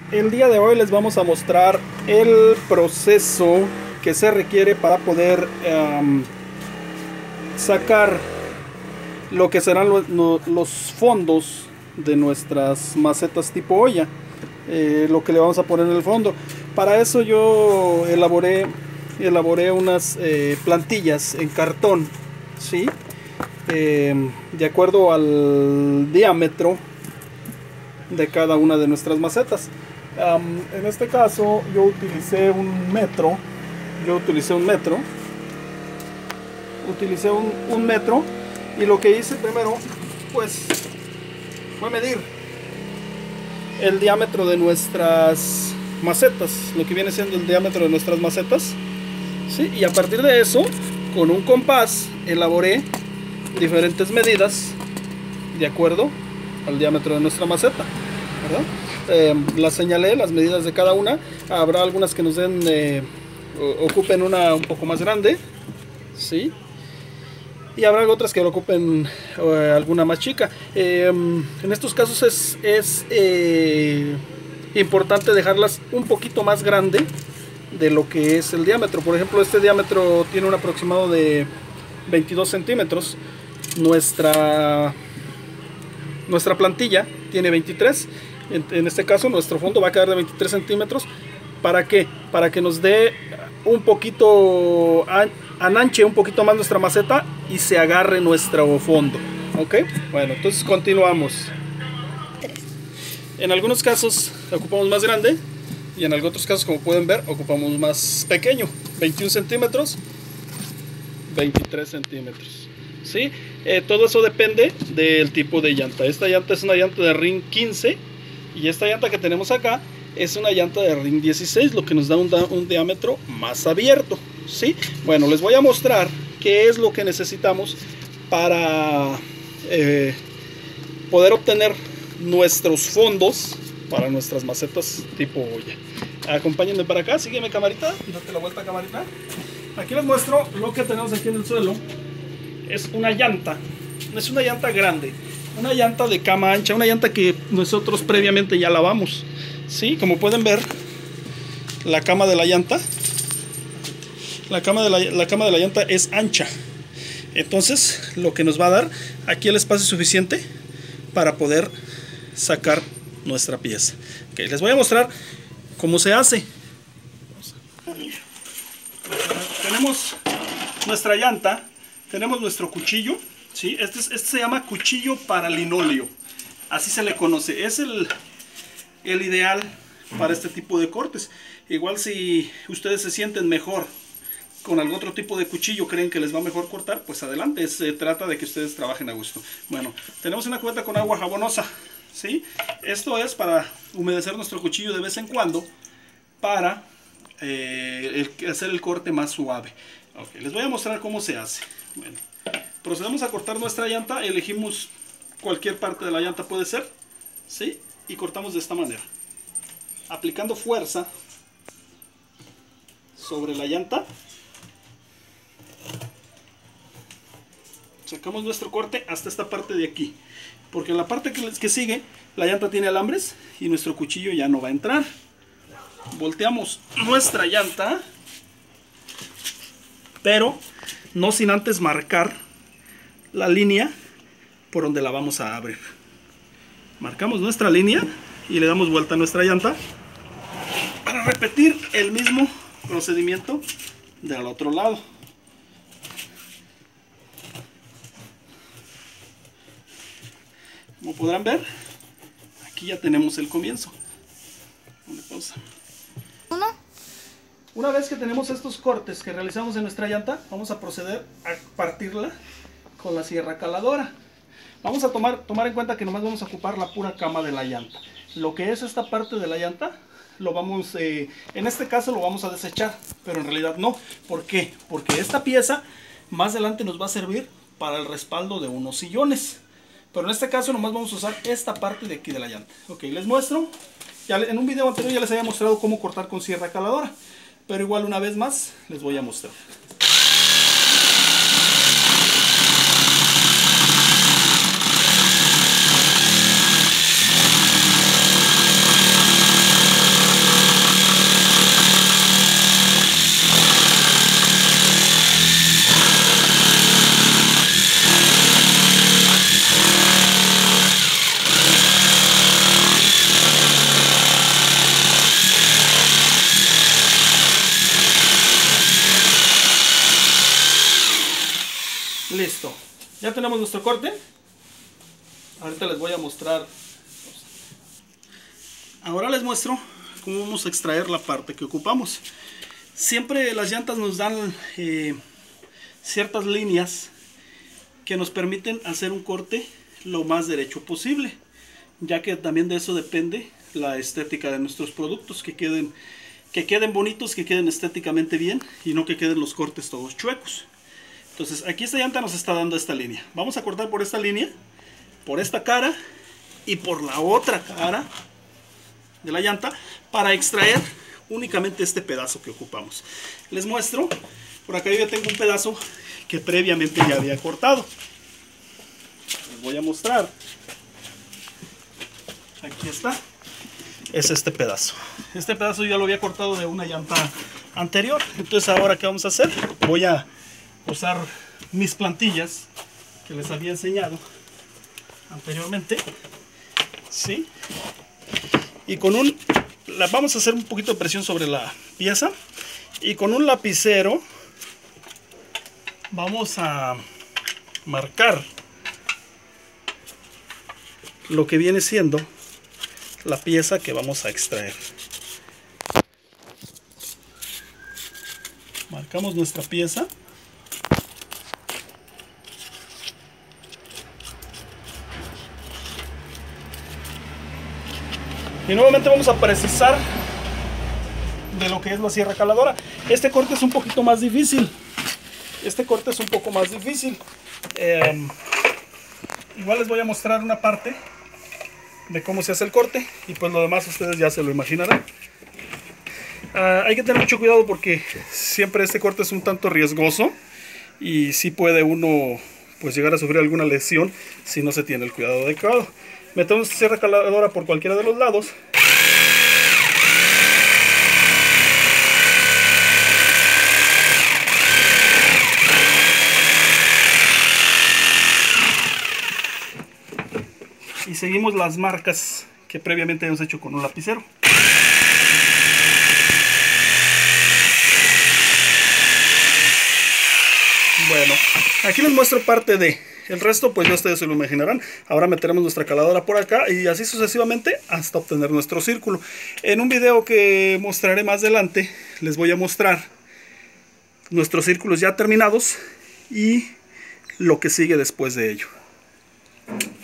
El día de hoy les vamos a mostrar el proceso que se requiere para poder sacar lo que serán los fondos de nuestras macetas tipo olla, lo que le vamos a poner en el fondo. Para eso yo elaboré unas plantillas en cartón, ¿sí? De acuerdo al diámetro de cada una de nuestras macetas. En este caso yo utilicé un metro. Un metro, y lo que hice primero pues fue medir el diámetro de nuestras macetas, lo que viene siendo el diámetro de nuestras macetas, ¿sí? Y a partir de eso, con un compás elaboré diferentes medidas de acuerdo al diámetro de nuestra maceta, ¿verdad? Las señalé, las medidas de cada una. Habrá algunas que nos den ocupen una un poco más grande, ¿sí? Y habrá otras que ocupen alguna más chica. En estos casos es importante dejarlas un poquito más grande de lo que es el diámetro. Por ejemplo, este diámetro tiene un aproximado de 22 centímetros. Nuestra plantilla tiene 23. En este caso nuestro fondo va a quedar de 23 centímetros. ¿Para qué? Para que nos dé un poquito, ananche un poquito más nuestra maceta y se agarre nuestro fondo. ¿Ok? Bueno, entonces continuamos. En algunos casos ocupamos más grande y en otros casos, como pueden ver, ocupamos más pequeño. 21 centímetros, 23 centímetros. ¿Sí? Todo eso depende del tipo de llanta. Esta llanta es una llanta de ring 15 y esta llanta que tenemos acá es una llanta de ring 16, lo que nos da un diámetro más abierto, ¿sí? Bueno, les voy a mostrar qué es lo que necesitamos para poder obtener nuestros fondos para nuestras macetas tipo olla. Acompáñenme para acá, sígueme, camarita, date la vuelta, camarita. Aquí les muestro lo que tenemos aquí en el suelo. Es una llanta grande, una llanta de cama ancha, una llanta que nosotros previamente ya lavamos, ¿sí? Como pueden ver, la cama de la llanta es ancha. Entonces lo que nos va a dar aquí el espacio suficiente para poder sacar nuestra pieza. Okay, les voy a mostrar cómo se hace. Tenemos nuestra llanta. Tenemos nuestro cuchillo, ¿sí? Este se llama cuchillo para linóleo, así se le conoce. Es el ideal para este tipo de cortes. Igual si ustedes se sienten mejor con algún otro tipo de cuchillo, creen que les va mejor cortar, pues adelante, se trata de que ustedes trabajen a gusto. Bueno, tenemos una cubeta con agua jabonosa, ¿sí? Esto es para humedecer nuestro cuchillo de vez en cuando, para hacer el corte más suave. Okay, les voy a mostrar cómo se hace. Bueno, procedemos a cortar nuestra llanta. Elegimos cualquier parte de la llanta, puede ser, ¿sí? Y cortamos de esta manera, aplicando fuerza sobre la llanta. Sacamos nuestro corte hasta esta parte de aquí, porque en la parte que sigue la llanta tiene alambres y nuestro cuchillo ya no va a entrar. Volteamos nuestra llanta, pero no sin antes marcar la línea por donde la vamos a abrir. Marcamos nuestra línea y le damos vuelta a nuestra llanta para repetir el mismo procedimiento del otro lado. Como podrán ver, aquí ya tenemos el comienzo. Una vez que tenemos estos cortes que realizamos en nuestra llanta, vamos a proceder a partirla con la sierra caladora. Vamos a tomar en cuenta que nomás vamos a ocupar la pura cama de la llanta. Lo que es esta parte de la llanta, lo vamos, en este caso lo vamos a desechar, pero en realidad no. ¿Por qué? Porque esta pieza más adelante nos va a servir para el respaldo de unos sillones. Pero en este caso nomás vamos a usar esta parte de aquí de la llanta. Ok, les muestro. Ya en un video anterior ya les había mostrado cómo cortar con sierra caladora, pero igual una vez más les voy a mostrar. Ya tenemos nuestro corte. Ahorita les voy a mostrar. Ahora les muestro cómo vamos a extraer la parte que ocupamos. Siempre las llantas nos dan ciertas líneas que nos permiten hacer un corte lo más derecho posible, ya que también de eso depende la estética de nuestros productos, que queden bonitos, que queden estéticamente bien y no que queden los cortes todos chuecos. Entonces aquí esta llanta nos está dando esta línea. Vamos a cortar por esta línea, por esta cara y por la otra cara de la llanta para extraer únicamente este pedazo que ocupamos. Les muestro, por acá yo ya tengo un pedazo que previamente ya había cortado. Les voy a mostrar. Aquí está. Es este pedazo. Este pedazo ya lo había cortado de una llanta anterior. Entonces ahora ¿qué vamos a hacer? Voy a usar mis plantillas que les había enseñado anteriormente. ¿Sí? Y con vamos a hacer un poquito de presión sobre la pieza. Y con un lapicero vamos a marcar lo que viene siendo la pieza que vamos a extraer. Marcamos nuestra pieza. Y nuevamente vamos a precisar de lo que es la sierra caladora. Este corte es un poquito más difícil. Igual les voy a mostrar una parte de cómo se hace el corte y pues lo demás ustedes ya se lo imaginarán. Hay que tener mucho cuidado porque siempre este corte es un tanto riesgoso y sí puede uno pues llegar a sufrir alguna lesión si no se tiene el cuidado adecuado. Metemos sierra caladora por cualquiera de los lados. Y seguimos las marcas que previamente hemos hecho con un lapicero. Bueno, aquí les muestro parte de. El resto pues ya ustedes se lo imaginarán. Ahora meteremos nuestra caladora por acá y así sucesivamente hasta obtener nuestro círculo. En un video que mostraré más adelante les voy a mostrar nuestros círculos ya terminados y lo que sigue después de ello.